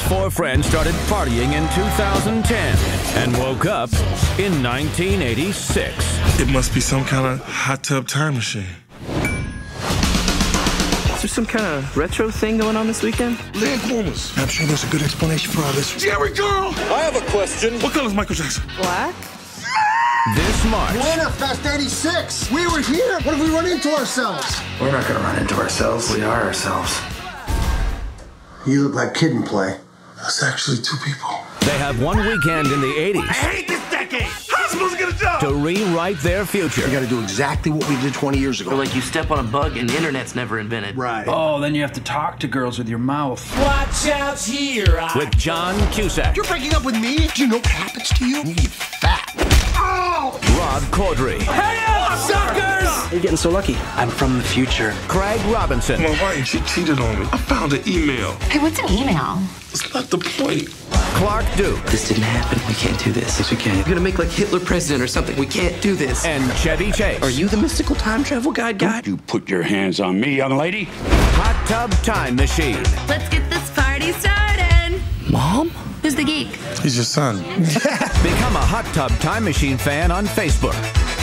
four friends started partying in 2010 and woke up in 1986. It must be some kind of hot tub time machine. Is there some kind of retro thing going on this weekend? Landformers. I'm sure there's a good explanation for all this. Jerry girl! I have a question. What color is Michael Jackson? Black? This March. Winter Fest 86! We were here! What if we run into ourselves? We're not gonna run into ourselves. We are ourselves. You look like Kid and Play. That's actually two people. They have one weekend in the 80s I hate this decade! How am I supposed to get a job? to rewrite their future. We gotta do exactly what we did 20 years ago. Or like you step on a bug and the internet's never invented. Right. Oh, then you have to talk to girls with your mouth. Watch out here. With John Cusack, You're breaking up with me? Do you know what happens to you? You get fat. Oh! Rod Corddry, Suckers! You're getting so lucky. I'm from the future. Craig Robinson, My wife, she cheated on me. I found an email. Hey, what's an email? It's not the point. Clark Duke, This didn't happen. We can't do this. Yes, we can. You're gonna make like Hitler president or something. We can't do this. and Chevy Chase. Are you the mystical time travel guide guy? You put your hands on me, young lady. Hot Tub Time Machine. Let's get this party started. Mom? Who's the geek? He's your son. Become a Hot Tub Time Machine fan on Facebook.